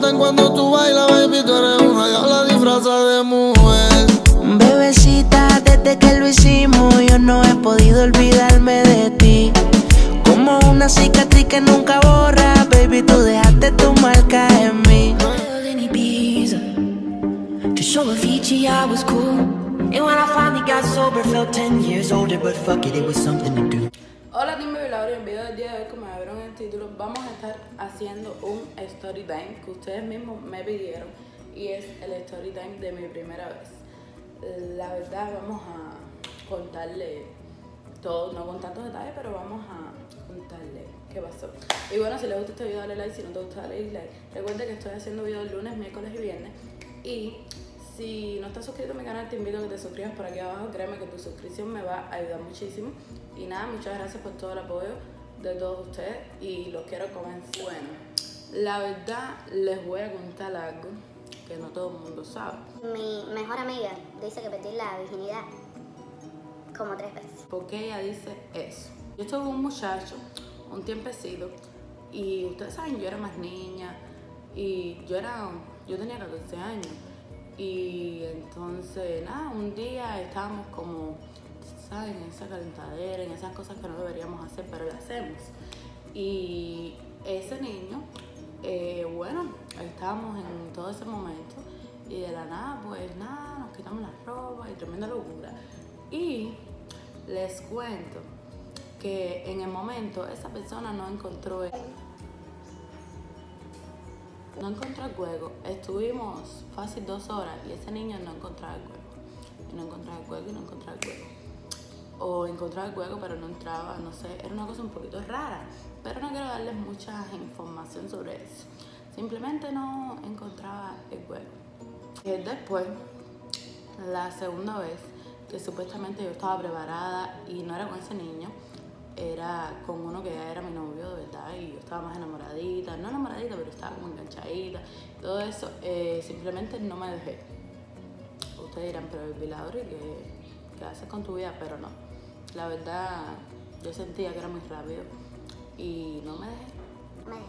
gustan cuando tú bailas, baby. Tú eres una diabla disfrazada de mujer. Bebecita, desde que lo hicimos, yo no he podido olvidarme de ti. Como una cicatriz que nunca borra, baby, tú dejaste tu marca en mí. In Ibiza, to show Avicii I was cool. And when I finally got sober, felt 10 years older, but fuck it, it was something to do. Hola team Baby, en el video del día de hoy, como me vieron en el título, vamos a estar haciendo un story time que ustedes mismos me pidieron y es el story time de mi primera vez. La verdad vamos a contarle todo, no con tantos detalles, pero vamos a contarle qué pasó. Y bueno, si les gusta este video dale like, si no te gusta dale dislike. Recuerda que estoy haciendo videos lunes, miércoles y viernes. Y si no estás suscrito a mi canal, te invito a que te suscribas por aquí abajo. Créeme que tu suscripción me va a ayudar muchísimo. Y nada, muchas gracias por todo el apoyo de todos ustedes y los quiero comenzar. Bueno, la verdad les voy a contar algo que no todo el mundo sabe. Mi mejor amiga dice que perdí la virginidad como 3 veces. ¿Por qué ella dice eso? Yo estuve con un muchacho un tiempecito y ustedes saben, yo era más niña y yo tenía 14 años. Y entonces, nada, un día estábamos como, ¿saben? En esa calentadera, en esas cosas que no deberíamos hacer, pero lo hacemos. Y ese niño, bueno, estábamos en todo ese momento y de la nada, pues nada, nos quitamos la ropa y tremenda locura. Y les cuento que en el momento esa persona no encontró el juego. Estuvimos fácil 2 horas y ese niño no encontraba el juego. Y no encontraba el juego y no encontraba el juego. O encontraba el juego pero no entraba, no sé, era una cosa un poquito rara. Pero no quiero darles mucha información sobre eso. Simplemente no encontraba el juego. Y después, la segunda vez que supuestamente yo estaba preparada y no era con ese niño, era con uno que ya era mi novio, de verdad, y yo estaba más enamoradita, no enamoradita, pero estaba como enganchadita, todo eso, simplemente no me dejé. Ustedes dirán, pero Baby Lauri, ¿qué haces con tu vida? Pero no, la verdad, yo sentía que era muy rápido y no me dejé.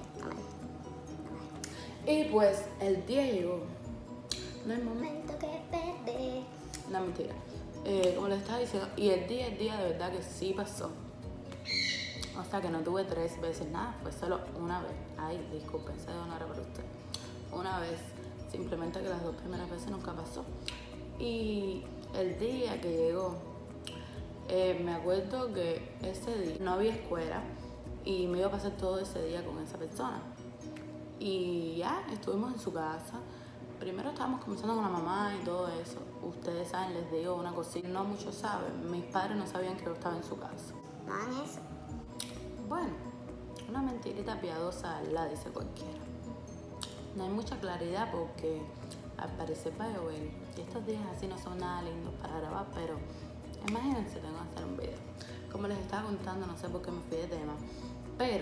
Y pues, el día llegó, no hay momento que perder. No, mentira, como les estaba diciendo, y el día de verdad que sí pasó. O sea que no tuve 3 veces nada, fue solo una vez. Ay, disculpen, ese no era para usted. Una vez, simplemente que las 2 primeras veces nunca pasó. Y el día que llegó, me acuerdo que ese día no había escuela y me iba a pasar todo ese día con esa persona. Y ya, estuvimos en su casa. Primero estábamos conversando con la mamá y todo eso. Ustedes saben, les digo una cosita, no muchos saben. Mis padres no sabían que yo estaba en su casa. No hagan eso. Bueno, una mentirita piadosa la dice cualquiera. No hay mucha claridad porque al parecer va a llover y estos días así no son nada lindos para grabar, pero imagínense, tengo que hacer un video. Como les estaba contando, no sé por qué me fui de tema, pero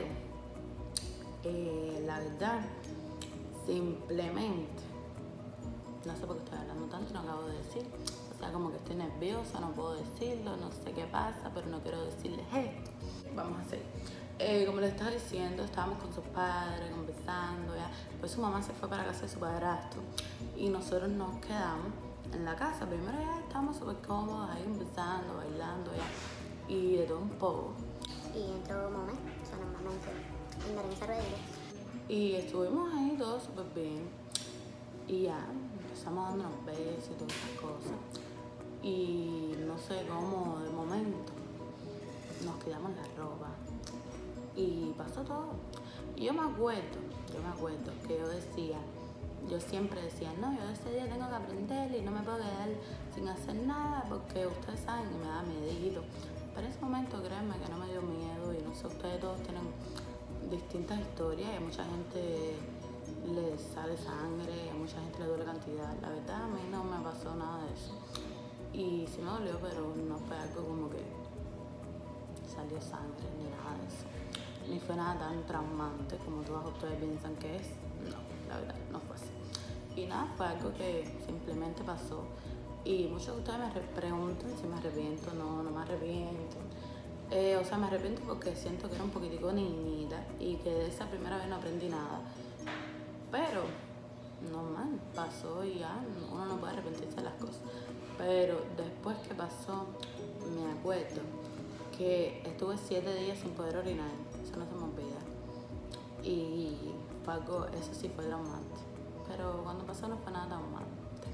la verdad, simplemente, no sé por qué estoy hablando tanto, no acabo de decir. O sea, como que estoy nerviosa, no puedo decirlo, no sé qué pasa, pero no quiero decirles esto. Vamos a hacer. Como les estaba diciendo, estábamos con sus padres conversando, ya. Pues su mamá se fue para casa de su padrastro y nosotros nos quedamos en la casa. Primero ya estábamos súper cómodos ahí conversando, bailando, ya. Y de todo un poco. Y entró Momé, son los momentos en Lorenza Rodríguez. Y estuvimos ahí todos súper bien. Y ya, empezamos dándonos besos y todas esas cosas. Y no sé cómo, de momento, nos quitamos la ropa. Y pasó todo. Y yo me acuerdo que yo siempre decía, no, yo ese día tengo que aprender y no me puedo quedar sin hacer nada porque ustedes saben que me da miedito. Pero en ese momento, créanme que no me dio miedo y no sé, ustedes todos tienen distintas historias y a mucha gente le sale sangre, a mucha gente le duele cantidad. La verdad, a mí no me pasó nada de eso. Y sí me dolió, pero no fue algo como que salió sangre ni nada de eso. Ni fue nada tan traumante como todos ustedes piensan que es. No, la verdad, no fue así. Y nada, fue algo que simplemente pasó. Y muchos de ustedes me preguntan si me arrepiento. No, no me arrepiento. O sea, me arrepiento porque siento que era un poquitico niñita y que de esa primera vez no aprendí nada. Pero normal, pasó y ya, uno no puede arrepentirse de las cosas. Pero después que pasó, me acuerdo que estuve 7 días sin poder orinar, eso no se me olvida. Y fue algo, eso sí fue traumante, pero cuando pasó no fue nada traumante.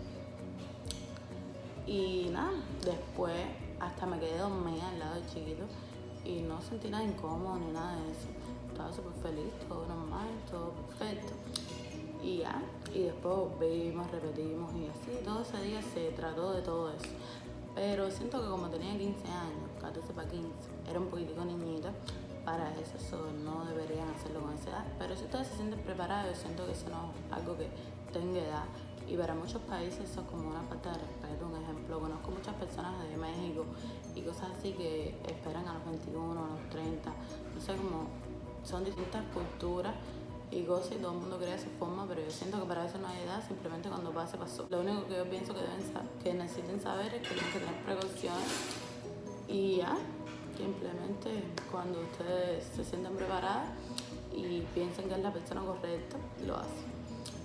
Y nada, después hasta me quedé dormida al lado del chiquito y no sentí nada incómodo ni nada de eso. Estaba súper feliz, todo normal, todo perfecto. Y ya, y después volvimos, repetimos y así. Todo ese día se trató de todo eso. Pero siento que como tenía 15 años, 14 para 15, era un poquitico niñita para eso, no deberían hacerlo con esa edad. Pero si ustedes se sienten preparados, yo siento que eso no es algo que tenga edad. Y para muchos países eso es como una falta de respeto. Un ejemplo, conozco muchas personas de México y cosas así que esperan a los 21, a los 30. No sé, como son distintas culturas y cosas y todo el mundo cree de su forma, pero yo siento que para eso no hay edad, simplemente cuando pase, pasó. Lo único que yo pienso que necesiten saber es que tienen que tener precauciones y ya, simplemente cuando ustedes se sienten preparadas y piensen que es la persona correcta, lo hacen.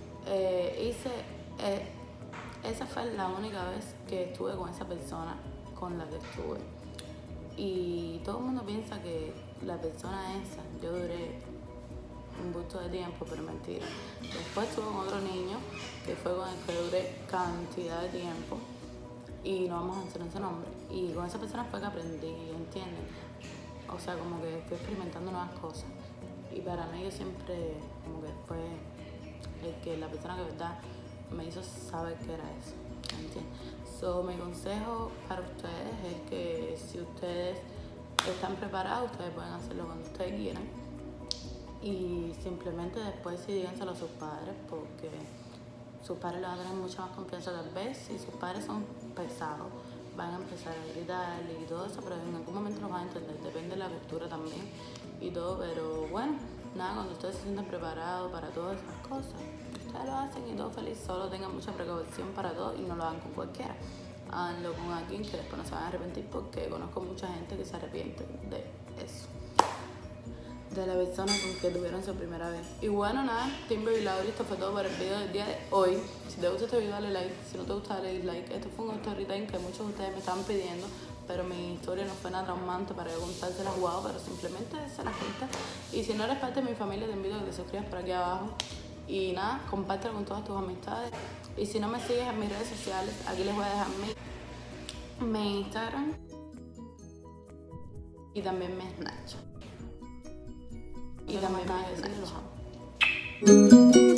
Esa fue la única vez que estuve con esa persona con la que estuve. Y todo el mundo piensa que la persona esa, yo duré un busto de tiempo, pero mentira. Después estuve con otro niño que fue con el que duré cantidad de tiempo y no vamos a mencionar ese nombre. Y con esa persona fue que aprendí, ¿entienden? O sea, como que fui experimentando nuevas cosas. Y para mí yo siempre como que fue la persona que de verdad me hizo saber que era eso, ¿entiendes? Mi consejo para ustedes es que si ustedes están preparados, ustedes pueden hacerlo cuando ustedes quieran. Y simplemente después sí díganselo a sus padres, porque sus padres le van a tener mucha más confianza tal vez. Si sus padres son pesados, van a empezar a gritar y todo eso, pero en algún momento lo van a entender, depende de la cultura también y todo, pero bueno, nada, cuando ustedes se sienten preparados para todas esas cosas, ustedes lo hacen y todo feliz, solo tengan mucha precaución para todo y no lo hagan con cualquiera. Háganlo con alguien que después no se van a arrepentir, porque conozco mucha gente que se arrepiente de eso, de la persona con que tuvieron su primera vez. Y bueno, nada, Team Baby Lauri, esto fue todo por el video del día de hoy. Si te gusta este video, dale like. Si no te gusta, dale dislike. Esto fue un story time que muchos de ustedes me estaban pidiendo, pero mi historia no fue nada traumante para yo contárselas guau, pero simplemente se las cuenta. Y si no eres parte de mi familia, te invito a que te suscribas por aquí abajo. Y nada, compártelo con todas tus amistades. Y si no me sigues en mis redes sociales, aquí les voy a dejar mi Instagram y también mi Snapchat. Y también me decirles los amo.